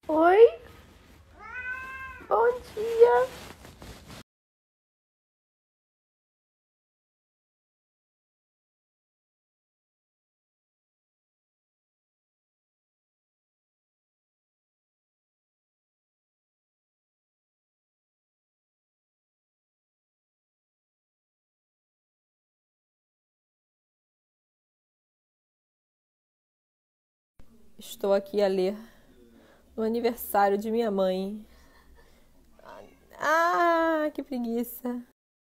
Oi? Bom dia. Estou aqui a ler no aniversário de minha mãe. Ah, que preguiça.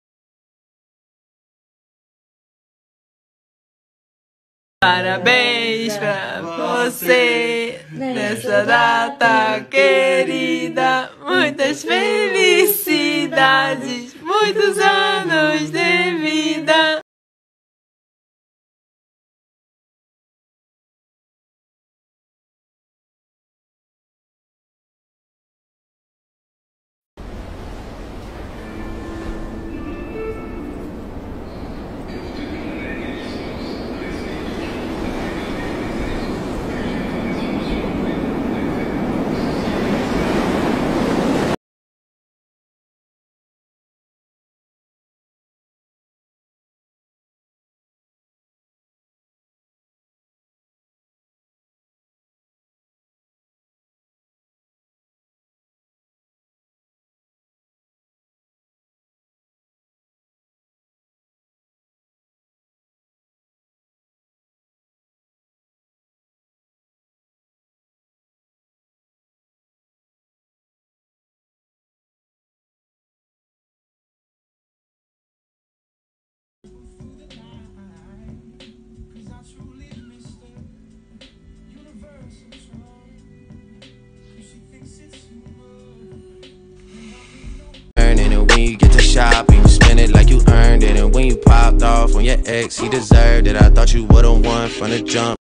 Parabéns pra você nessa data querida. Muitas felicidades, muitos anos de vida. And then when you get to shopping, you spend it like you earned it. And when you popped off on your ex, he deserved it. I thought you would've won from the jump.